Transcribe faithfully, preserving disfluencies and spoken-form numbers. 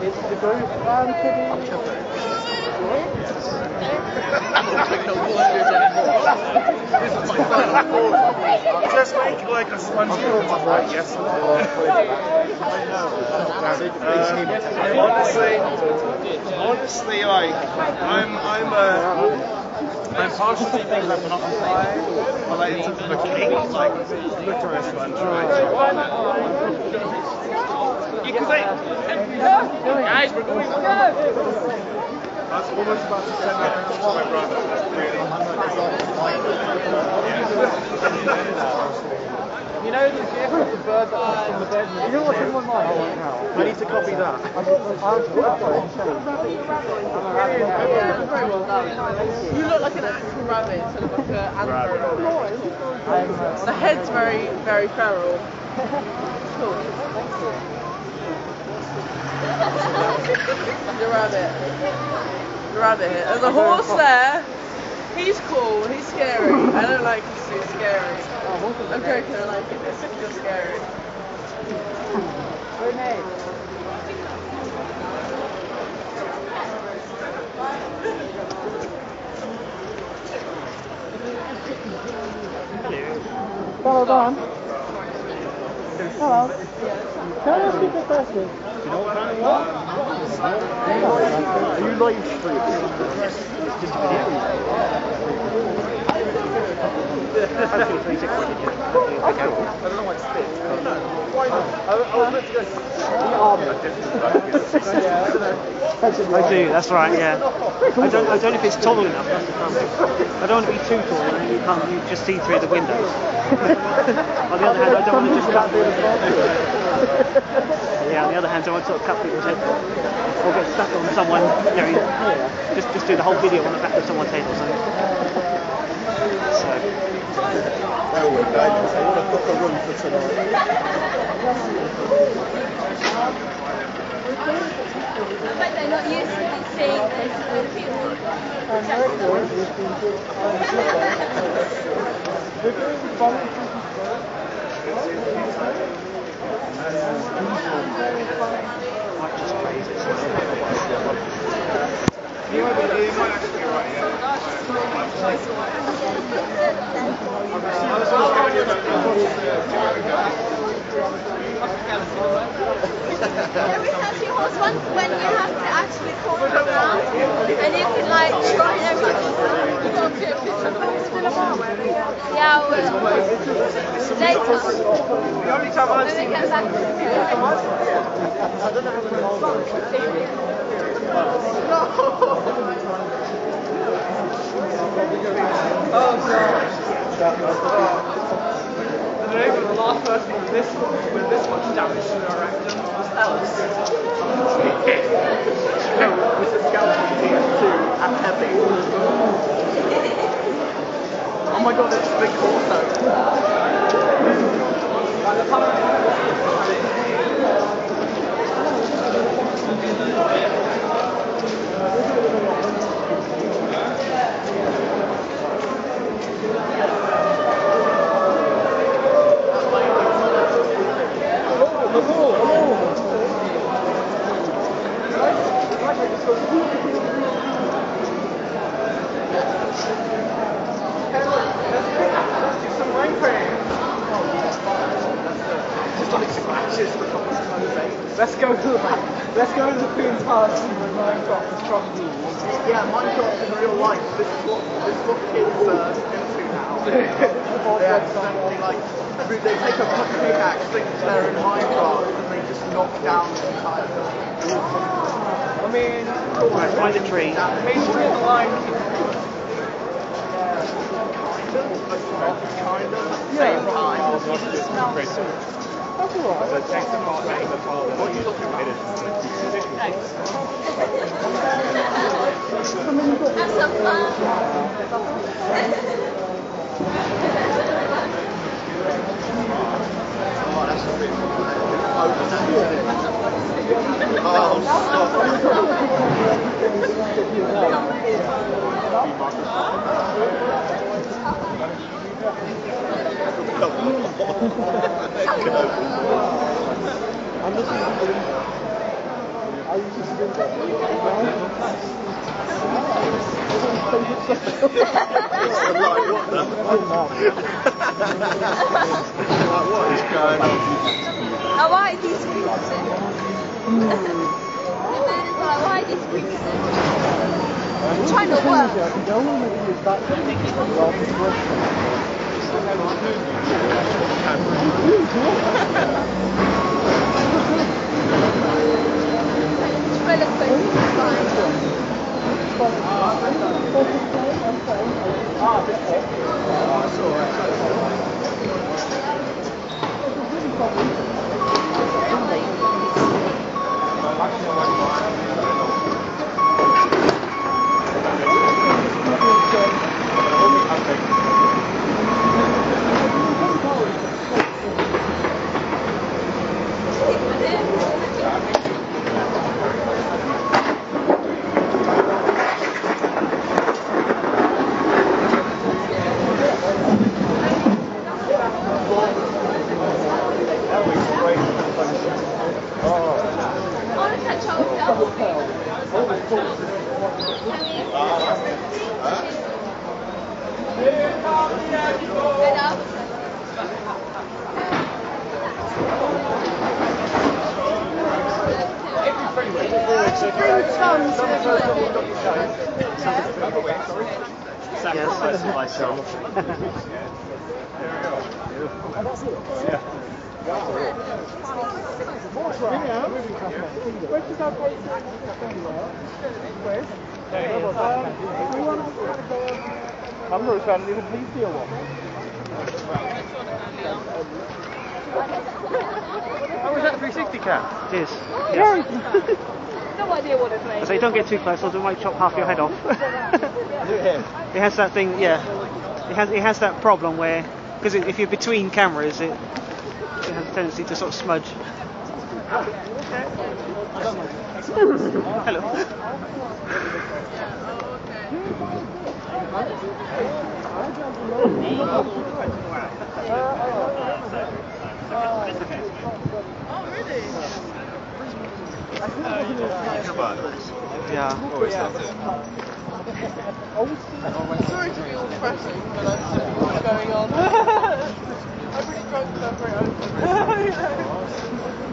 It's the group and Just make like a sponge like yes. uh, honestly, honestly, like I'm, I'm, uh, I'm partial to things like monopoly, but like in terms of a cake, like licorice sponge, right? Because I, guys, we're going. I was almost about to send that to my brother. you know the gift of the bird that was in the bed? You know what's in my mind? I need to copy that. I'm very well done. You look like an actual rabbit instead of like an anthro. The head's very, very feral. Cool. The rabbit. The rabbit here. There's a horse there. He's cool, he's scary. I don't like him, he's too scary. I'm joking, I like it, it's you're scary. Renee. Hello, Don. Hello. Can I speak a question? You know what kind of what? Are you live streaming? It's just a video. Hopefully three sixty. I don't know what's this. Why not? I was meant to go. I do, that's right, yeah. I don't, I don't know if it's tall enough, that's the problem. I don't want to be too tall and then you can't you just see through the windows. On the other hand, I don't want to just cut Yeah, on the other hand, I don't want to sort of cut people's heads off. Or get stuck on someone, you know, just, just do the whole video on the back of someone's head or something. So. Well, we're going to want to book a room for tonight. I bet they're not used to seeing this with people. Might just praise it. You might actually be right, yeah. I was always going to do Every fancy horse one when you have to actually call it around and you can like try everything. Yeah, well, later. The only time I've seen When we get back to the I don't know how to hold Oh god. The name of the last person with this with this much damage to their rectum was Ellis. With the skeleton P S two and heavy. Oh my god, it's a big torso. Let's go to the let's go to the Queen's Palace and the Minecraft is trouble. Yeah, Minecraft in real life. This is what this is what kids are into now. They accidentally like they take a pickaxe, think they're in Minecraft, and they just knock down the entire building. I mean, right, find a tree. Main tree in the line. Kind of. Yeah. Same time. It smells sweet. That's alright. the text part name the folder. What are you looking at? Have some fun. Oh, that's a bit oh, I'm listening to What is going on? Oh, why are these squeezing? The man is like, why are these squeezing? I'm trying to work. Sacrifice myself. I'm not trying to leave a piece here, what? Oh, is that the three sixty cam? It is. Yes. No idea what it's made. So you don't get too close, or it might chop half your head off. It has that thing, yeah. It has it has that problem where, because if you're between cameras, it, it has a tendency to sort of smudge. Hello. Yeah. Sorry to be all depressing, but that's just what's going on. I'm pretty drunk, so I'm very open.